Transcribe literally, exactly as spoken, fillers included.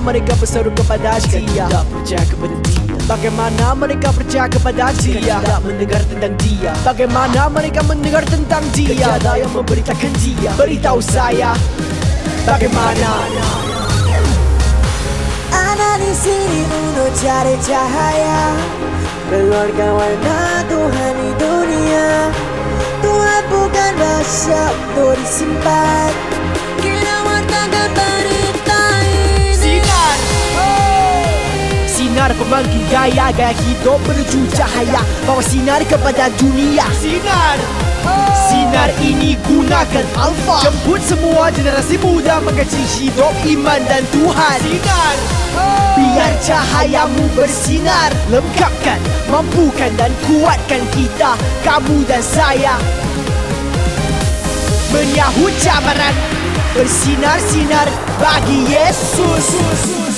mereka berseru kepada dia? Tidak percaya kepada dia. Bagaimana mereka percaya kepada dia? Tidak mendengar tentang dia. Bagaimana mereka mendengar tentang dia? Tiada yang memberitakan dia. Beritahu saya, bagaimana? Ana di sini untuk cari cahaya, keluarga warna Tuhan di dunia. Tuhan bukan rahasia untuk disimpan. Kita wartakan berita ini. Sinar, oh. Sinar pemanggil gaya, gaya hidup menuju cahaya. Bawa sinar kepada dunia. Sinar, oh. Sinar ini gunakan alfa, jemput semua generasi muda mengkaji hidup iman dan Tuhan. Sinar, oh. Biar cahayamu bersinar, lengkapkan, mampukan dan kuatkan kita, kamu dan saya. Menyahut cabaran, bersinar-sinar bagi Yesus.